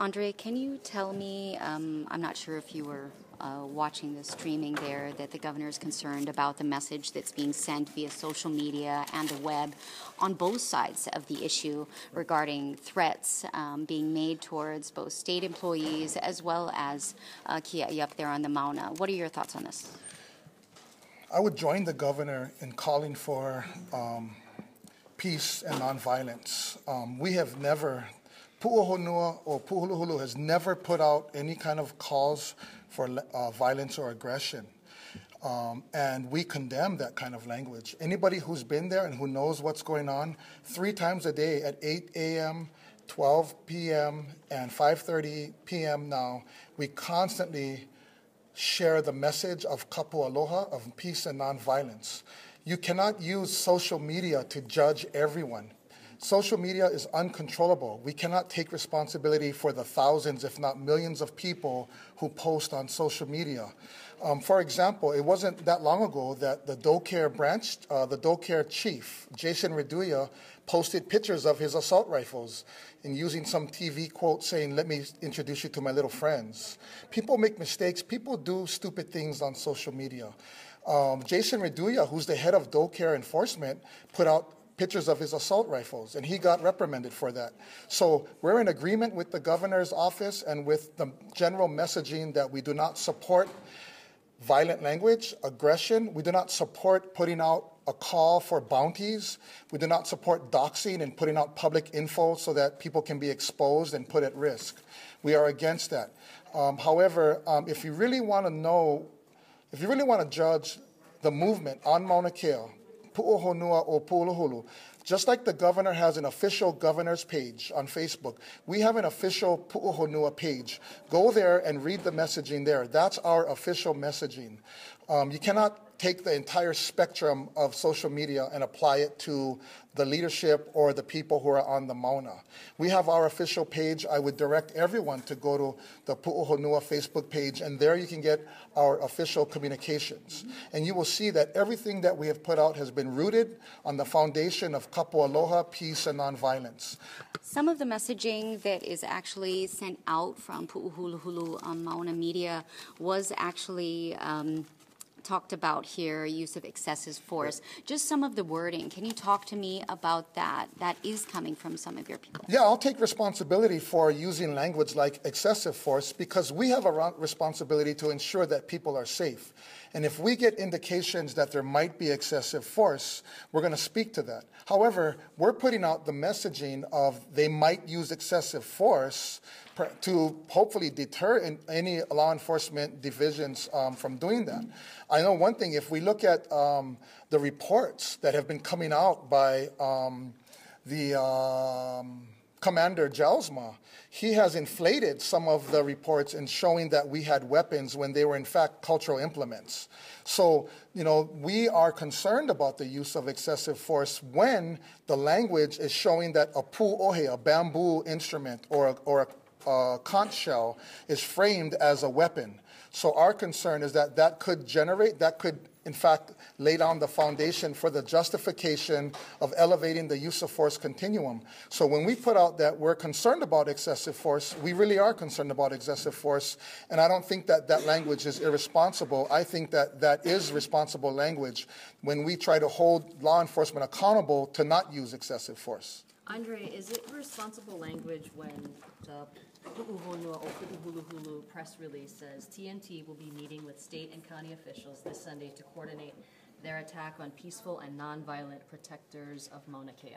Andre, can you tell me, I'm not sure if you were watching the streaming there, that the governor is concerned about the message that's being sent via social media and the web on both sides of the issue regarding threats being made towards both state employees as well as Kia'i up there on the Mauna. What are your thoughts on this? I would join the governor in calling for peace and nonviolence. We have never, Pu'uhonua or Pu'uhuluhulu has never put out any kind of calls for violence or aggression. And we condemn that kind of language. Anybody who's been there and who knows what's going on, 3 times a day at 8 a.m., 12 p.m., and 5:30 p.m. now, we constantly share the message of kapu aloha, of peace and nonviolence. You cannot use social media to judge everyone. Social media is uncontrollable. We cannot take responsibility for the thousands, if not millions of people who post on social media. For example, it wasn't that long ago that the Docare branch, the Docare chief, Jason Reduya, posted pictures of his assault rifles and using some TV quote saying, "Let me introduce you to my little friends." People make mistakes. People do stupid things on social media. Jason Reduya, who's the head of Docare enforcement, put out pictures of his assault rifles, and he got reprimanded for that. So we're in agreement with the governor's office and with the general messaging that we do not support violent language, aggression. We do not support putting out a call for bounties. We do not support doxing and putting out public info so that people can be exposed and put at risk. We are against that. However, if you really want to know, if you really want to judge the movement on Mauna Kea, Pu'uhonua o Pu'uhuluhulu, just like the governor has an official governor's page on Facebook, we have an official Pu'uhonua page. Go there and read the messaging there. That's our official messaging. You cannot take the entire spectrum of social media and apply it to the leadership or the people who are on the Mauna. We have our official page. I would direct everyone to go to the Pu'uhonua Facebook page, and there you can get our official communications. And you will see that everything that we have put out has been rooted on the foundation of kapu aloha, peace, and nonviolence. Some of the messaging that is actually sent out from Pu'uhuluhulu Mauna Media was actually talked about here, use of excessive force. Just some of the wording. Can you talk to me about that? That is coming from some of your people. Yeah, I'll take responsibility for using language like excessive force because we have a responsibility to ensure that people are safe. And if we get indications that there might be excessive force, we're going to speak to that. However, we're putting out the messaging of they might use excessive force to hopefully deter any law enforcement divisions from doing that. I know one thing, if we look at the reports that have been coming out by the Commander Jalsma, he has inflated some of the reports in showing that we had weapons when they were in fact cultural implements. So, you know, we are concerned about the use of excessive force when the language is showing that a pu'ohe, a bamboo instrument, or a conch shell is framed as a weapon. So our concern is that that could in fact lay down the foundation for the justification of elevating the use of force continuum. So when we put out that we're concerned about excessive force, we really are concerned about excessive force, and I don't think that that language is irresponsible. I think that that is responsible language when we try to hold law enforcement accountable to not use excessive force. Andre, is it responsible language when the Pu'uhonua o Pu'uhuluhulu press release says TNT will be meeting with state and county officials this Sunday to coordinate their attack on peaceful and nonviolent protectors of Mauna Kea?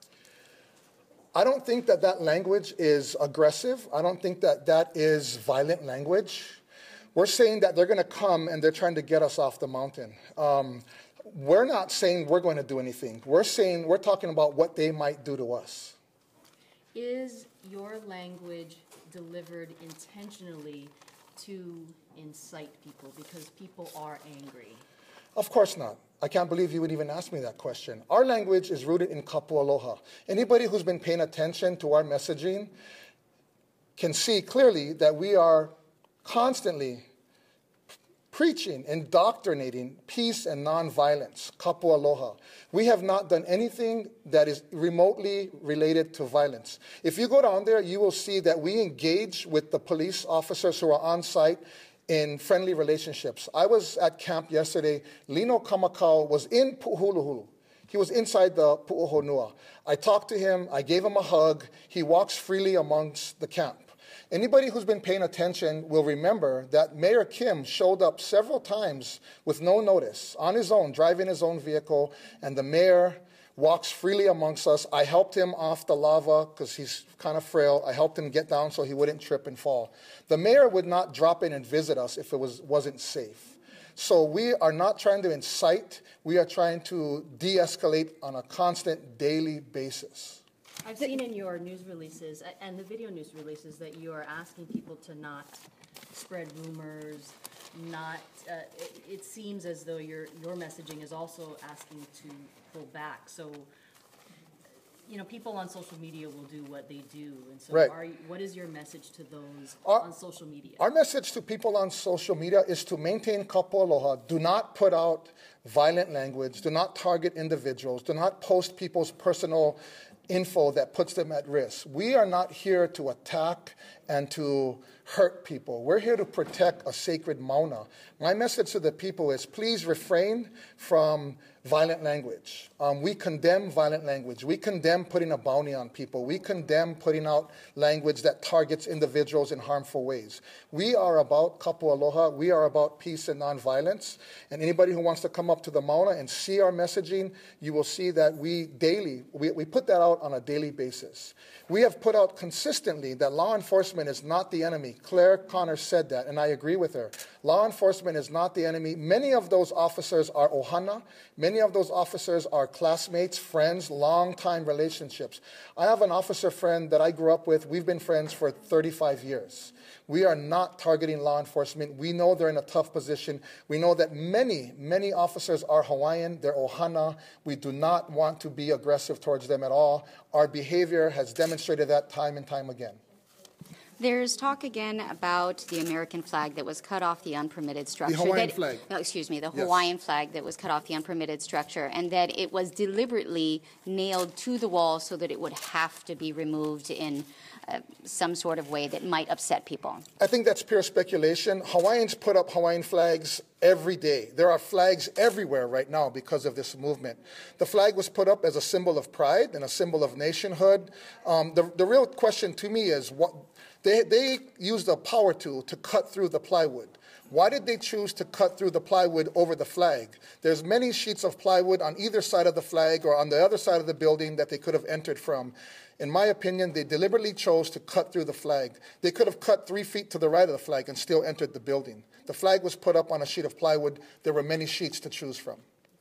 I don't think that that language is aggressive. I don't think that that is violent language. We're saying that they're going to come and they're trying to get us off the mountain. We're not saying we're going to do anything. We're talking about what they might do to us. Is your language delivered intentionally to incite people because people are angry? Of course not. I can't believe you would even ask me that question. Our language is rooted in kapu aloha. Anybody who's been paying attention to our messaging can see clearly that we are constantly preaching, indoctrinating peace and nonviolence, kapu aloha. We have not done anything that is remotely related to violence. If you go down there, you will see that we engage with the police officers who are on site in friendly relationships. I was at camp yesterday. Lino Kamakau was in Pu'uhuluhulu. He was inside the Pu'uhonua. I talked to him. I gave him a hug. He walks freely amongst the camp. Anybody who's been paying attention will remember that Mayor Kim showed up several times with no notice, on his own, driving his own vehicle, and the mayor walks freely amongst us. I helped him off the lava because he's kind of frail. I helped him get down so he wouldn't trip and fall. The mayor would not drop in and visit us if it wasn't safe. So we are not trying to incite. We are trying to de-escalate on a constant daily basis. I've seen in your news releases and the video news releases that you are asking people to not spread rumors, not. It seems as though your messaging is also asking to pull back. So, you know, people on social media will do what they do, and so right. What is your message to those on social media? Our message to people on social media is to maintain kapu aloha. Do not put out violent language. Do not target individuals. Do not post people's personal info that puts them at risk. We are not here to attack and to hurt people. We're here to protect a sacred mauna. My message to the people is please refrain from violent language. We condemn violent language. We condemn putting a bounty on people. We condemn putting out language that targets individuals in harmful ways. We are about kapu aloha. We are about peace and nonviolence. And anybody who wants to come up to the mauna and see our messaging, you will see that we put that out on a daily basis. We have put out consistently that law enforcement is not the enemy. Claire Connor said that, and I agree with her. Law enforcement is not the enemy. Many of those officers are ohana. Many of those officers are classmates, friends, long-time relationships. I have an officer friend that I grew up with. We've been friends for 35 years. We are not targeting law enforcement. We know they're in a tough position. We know that many, many officers are Hawaiian. They're ohana. We do not want to be aggressive towards them at all. Our behavior has demonstrated that time and time again. There's talk again about the American flag that was cut off the unpermitted structure. The Hawaiian flag. No, excuse me, the Yes. Hawaiian flag that was cut off the unpermitted structure, and that it was deliberately nailed to the wall so that it would have to be removed in some sort of way that might upset people. I think that's pure speculation. Hawaiians put up Hawaiian flags every day. There are flags everywhere right now because of this movement. The flag was put up as a symbol of pride and a symbol of nationhood. The real question to me is what they used a power tool to cut through the plywood. Why did they choose to cut through the plywood over the flag? There's many sheets of plywood on either side of the flag or on the other side of the building that they could have entered from. In my opinion, they deliberately chose to cut through the flag. They could have cut 3 feet to the right of the flag and still entered the building. The flag was put up on a sheet of plywood. There were many sheets to choose from.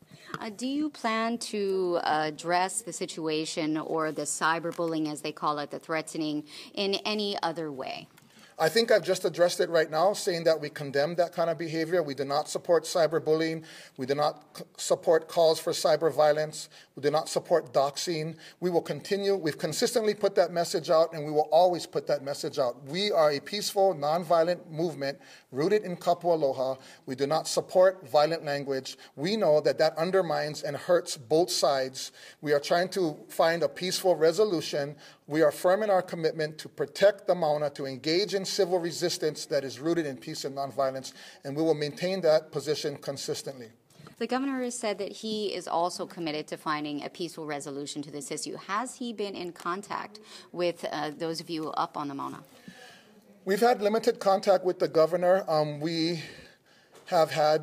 Do you plan to address the situation or the cyberbullying, as they call it, the threatening, in any other way? I think I've just addressed it right now, saying that we condemn that kind of behavior. We do not support cyberbullying. We do not support calls for cyber violence. We do not support doxing. We will continue. We've consistently put that message out, and we will always put that message out. We are a peaceful, nonviolent movement rooted in kapu aloha. We do not support violent language. We know that that undermines and hurts both sides. We are trying to find a peaceful resolution. We are firm in our commitment to protect the mauna, to engage in civil resistance that is rooted in peace and nonviolence, and we will maintain that position consistently. The governor has said that he is also committed to finding a peaceful resolution to this issue. Has he been in contact with those of you up on the mauna? We've had limited contact with the governor. We have had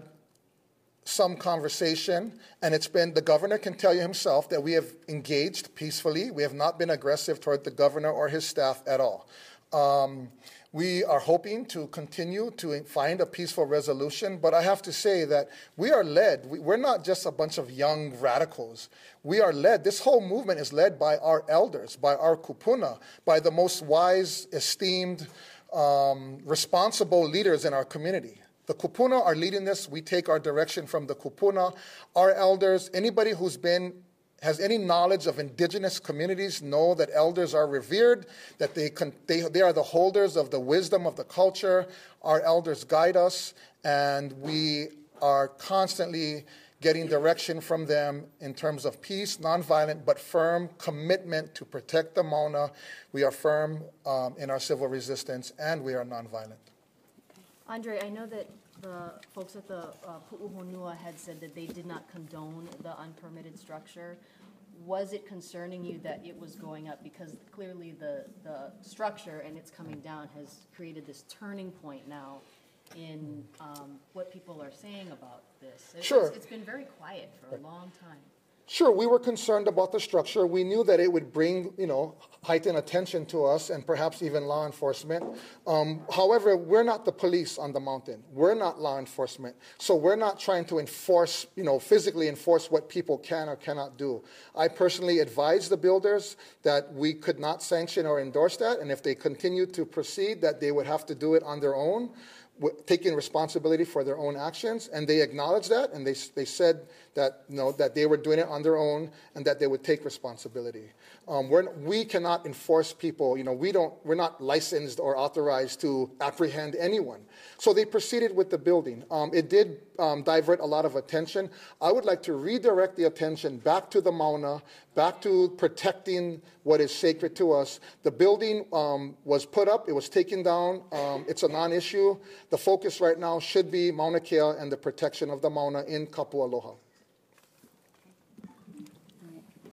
some conversation, and it's been, the governor can tell you himself that we have engaged peacefully. We have not been aggressive toward the governor or his staff at all. We are hoping to continue to find a peaceful resolution, but I have to say that we are led. We're not just a bunch of young radicals. We are led. This whole movement is led by our elders, by our kupuna, by the most wise, esteemed, responsible leaders in our community. The kupuna are leading this. We take our direction from the kupuna. Our elders, anybody who's been has any knowledge of indigenous communities know that elders are revered, that they are the holders of the wisdom of the culture. Our elders guide us, and we are constantly getting direction from them in terms of peace, nonviolent, but firm commitment to protect the Mauna. We are firm in our civil resistance, and we are nonviolent. Andre, I know that the folks at the Pu'uhonua had said that they did not condone the unpermitted structure. Was it concerning you that it was going up? Because clearly the structure and it's coming down has created this turning point now in what people are saying about this. Sure. It's been very quiet for a long time. Sure, we were concerned about the structure. We knew that it would bring, heightened attention to us and perhaps even law enforcement. However, we're not the police on the mountain. We're not law enforcement. So we're not trying to enforce, physically enforce what people can or cannot do. I personally advised the builders that we could not sanction or endorse that, and if they continued to proceed, that they would have to do it on their own, taking responsibility for their own actions, and they acknowledged that, and they said that that they were doing it on their own and that they would take responsibility. We cannot enforce people. We're not licensed or authorized to apprehend anyone. So they proceeded with the building. It did divert a lot of attention. I would like to redirect the attention back to the Mauna, back to protecting what is sacred to us. The building was put up. It was taken down. It's a non-issue. The focus right now should be Mauna Kea and the protection of the Mauna in Kapu'aloha.